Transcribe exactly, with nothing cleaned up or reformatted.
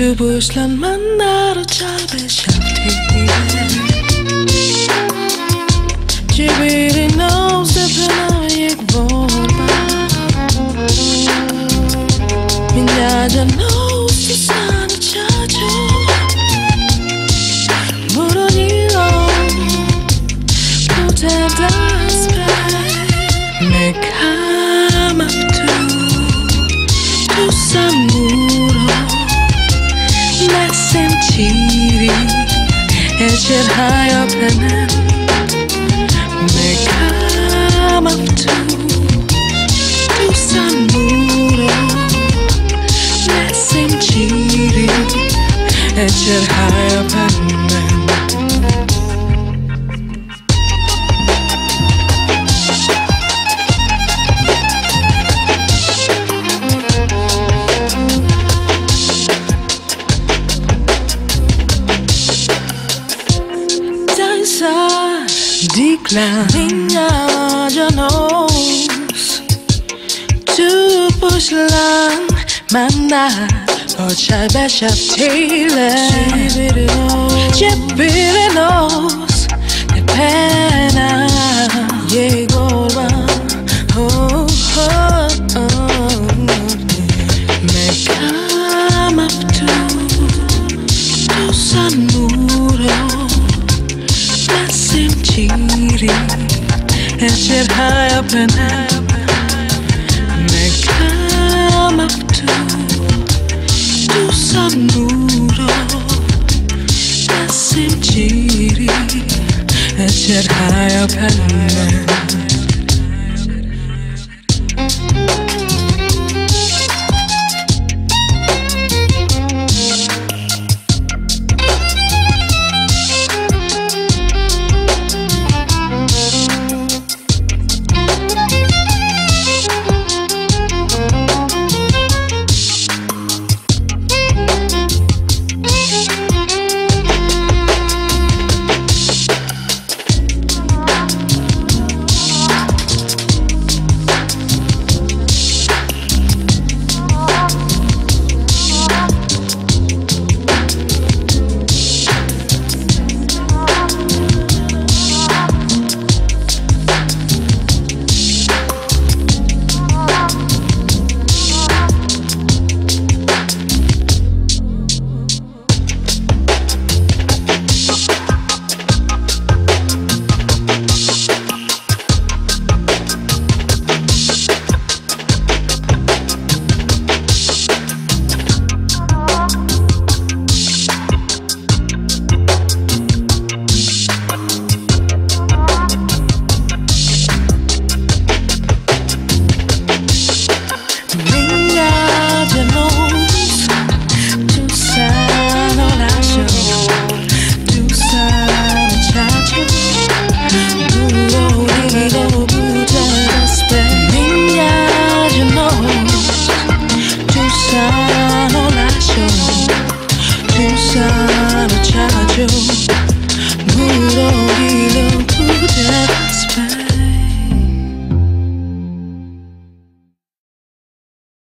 부슬란 만나러 잡에 샤프티에 집이리 knows the 편하게 볼바 민야자 knows the sun 찾아 Romanegila pretend I spy 내 kamav 두 쌍무로 내 샘치리 애절하여 변한 내 kamav 두 쌍무로 내 샘치리 애절하여 변한 Decline minha janos Tu pushlang manna Ochai beshap tile Chipirinos Ne pena Yegolwa Oh oh oh Me kamav Tu sanmuro Chiri 애절하여 변한 내 kamav 두 쌍무로 내 샘치리 애절하여 변한